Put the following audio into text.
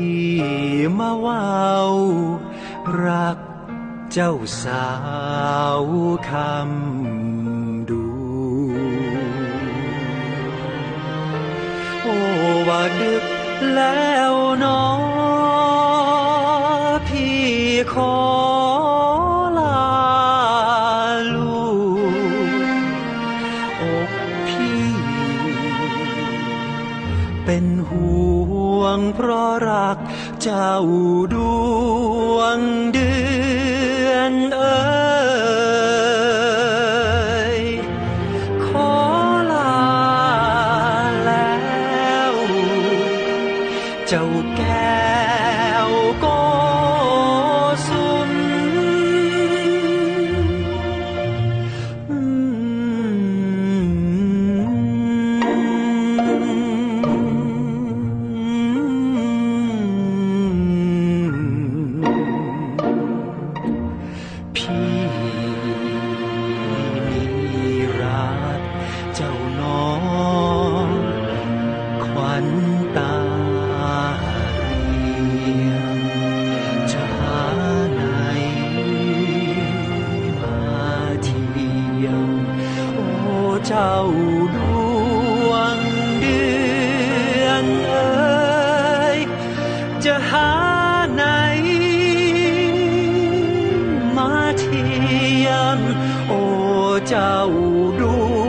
มาว่าวรักเจ้าสาวคำดูโอ้ว่าดึกแล้วนอพี่ขอลาลูกอกพี่เป็นห่วงเพราะรักเจ้าดวงเดือนเอ๋ยขอลาแล้วเจ้าแก้วโกสุมพี่มีรักเจ้าน้องขวัญตาเรียงจะหาไหนมาเทียมโอ้เจ้าดวงเดือนเอ๋ยจะหาไหนมาเทียมโอ้เจ้าดว